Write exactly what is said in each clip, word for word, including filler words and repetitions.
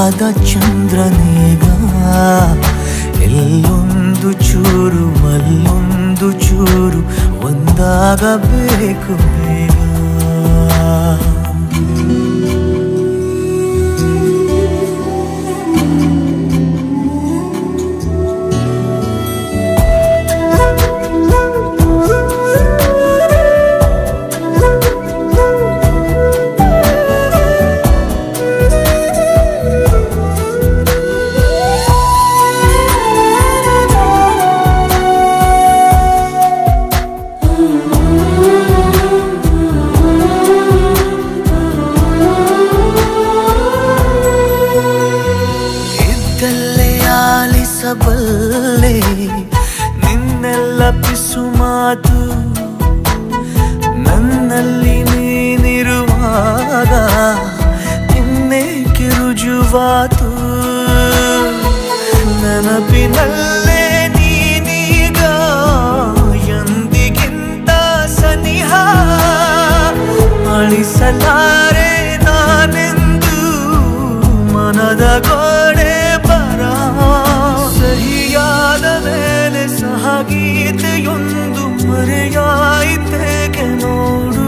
ಚೂರಾದ ಚಂದ್ರನೇಗ ಎಲ್ಲೊಂದು ಚೂರು ಅಲ್ಲೊಂದು ಚೂರು ಒಂದಾಗಬೇಕು ಬೇಗ. ಬಲ್ಲೆ ನಿನ್ನೆಲ್ಲ ಪಿಸು ಮಾತು ನನ್ನಲ್ಲಿ ನೀನಿರುವಾಗ ಇನ್ನೇಕೆ ರುಜುವಾತು ನೆನಪಿನಲ್ಲೇ ನೀನೀಗ ಎಂದಿಗಿಂತ ಸನಿಹ ಅಳಿಸಲಾರೆ ನಾನೆಂದು ಮನದ ಗೋಡೆ ಬರ ಸಹಿಯಾದ ಮೇಲೆ ಸಹಗೀತೆಯೊಂದು ಮರೆಯಾಯಿತೇಕೆ ನೋಡು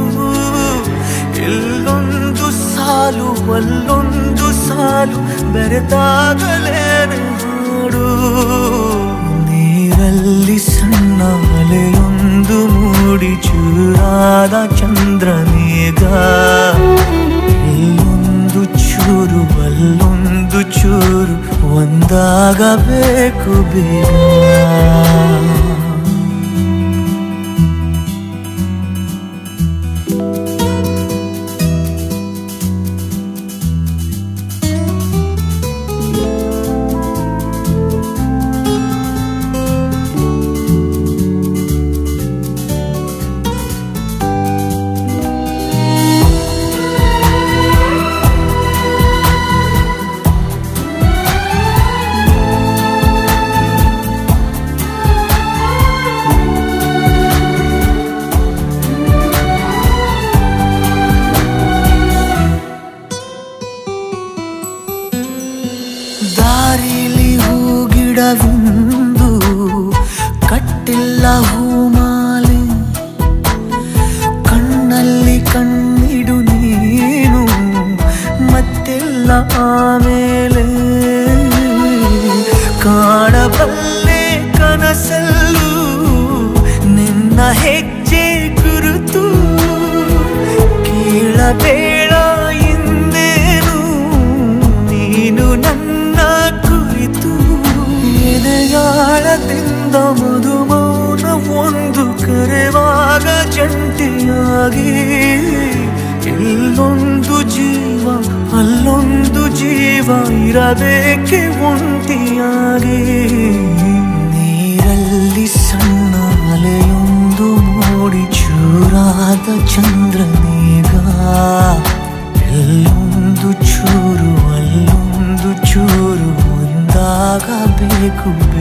ಇಲ್ಲೊಂದು ಸಾಲು ಅಲ್ಲೊಂದು ಸಾಲು ಬೆರೆತಾಗಲೇನೆ ನೋಡು ನೀರಲ್ಲಿ ಸಣ್ಣ ಅಲೆಯೊಂದು ಮೂಡಿ ಚೂರಾದ ಚಂದ್ರನೇಗ ಇಲ್ಲೊಂದು ಚೂರು ಅಲ್ಲೊಂದು ಚೂರು ಒಂದಾಗಬೇಕು ಬೇಗ. ದಾರಿಲಿ ಹೂಗಿಡವಿಂದು ಕಟ್ಟಿಲ್ಲ ಹೂಮಾಲೆ ಕಣ್ಣಲ್ಲಿ ಕಣ್ಣಿಡು ನೀನು ಮತ್ತೆಲ್ಲ ಆಮೇಲೆ ಕಾಣಬಲ್ಲೆ ಕನಸಲ್ಲೂ ನಿನ್ನ ಹೆಜ್ಜೆ ಗುರುತು ಕೇಳಬೇಡ ಎಂದೇನು ನೀನು ನನ್ನ ಎದೆಯಾಳದಿಂದ ಮಧುಮೌನ ಒಂದು ಕರೆವಾಗ ಜಂಟಿಯಾಗಿ ಇಲ್ಲೊಂದು ಜೀವ ಅಲ್ಲೊಂದು ಜೀವ ಇರಬೇಕೆ ಒಂಟಿಯಾಗಿ ನೀರಲ್ಲಿ ಸಣ್ಣ ಅಲೆಯೊಂದು ಮೂಡಿ ಚೂರಾದ ಚಂದ್ರನೇಗ ಎಲ್ಲೊಂದು ಚೂರು ಅಲ್ಲೊಂದು ಚೂರು ಒಂದಾಗಬೇಕು.